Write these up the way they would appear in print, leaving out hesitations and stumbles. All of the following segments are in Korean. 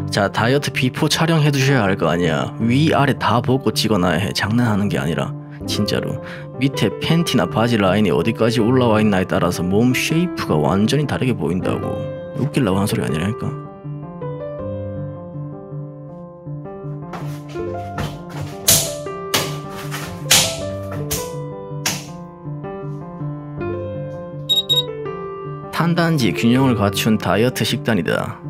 자, 다이어트 비포 촬영해 두셔야 할 거 아니야. 위아래 다 벗고 찍어놔야 해. 장난하는 게 아니라 진짜로. 밑에 팬티나 바지 라인이 어디까지 올라와 있나에 따라서 몸 쉐이프가 완전히 다르게 보인다고. 웃기려고 하는 소리 아니라니까. 탄단지 균형을 갖춘 다이어트 식단이다.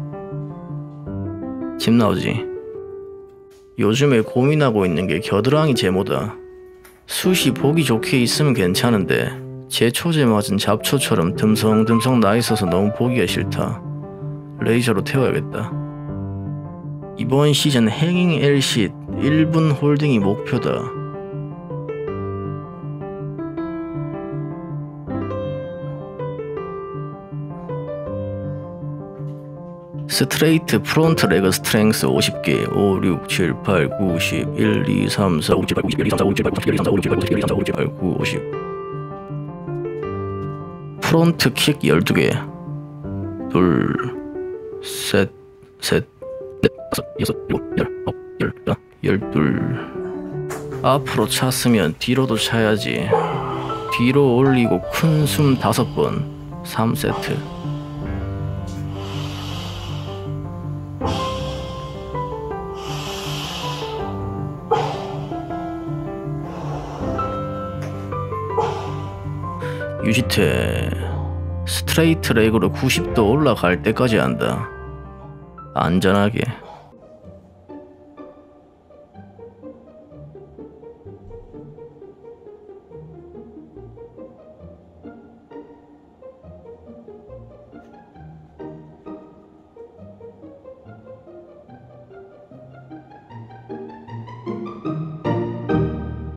집 나오지? 요즘에 고민하고 있는 게 겨드랑이 제모다. 숱이 보기 좋게 있으면 괜찮은데 제초제 맞은 잡초처럼 듬성듬성 나 있어서 너무 보기가 싫다. 레이저로 태워야겠다. 이번 시즌 행잉 L쉿 1분 홀딩이 목표다. 스트레이트 프론트 레그 스트렝스 50개 5, 6, 7, 8, 9, 10 1, 2, 3, 4, 5, 7, 8, 9, 10 1, 2, 3, 4, 5, 6, 7, 8, 9, 10 1, 2, 3, 4, 5, 6, 7, 8, 9, 10 1, 2, 3, 4, 5, 6, 7, 8, 9, 10 1, 2, 3, 4, 5, 6, 7, 8, 9, 50 프론트 킥 12개 둘, 셋, 넷, 다섯, 여섯, 일곱, 열, 아홉, 열, 하나, 열둘. 앞으로 찼으면 뒤로도 차야지. 뒤로 올리고 큰 숨 5번 3세트. 유지태 스트레이트 레그로 90도 올라갈 때까지 한다. 안전하게.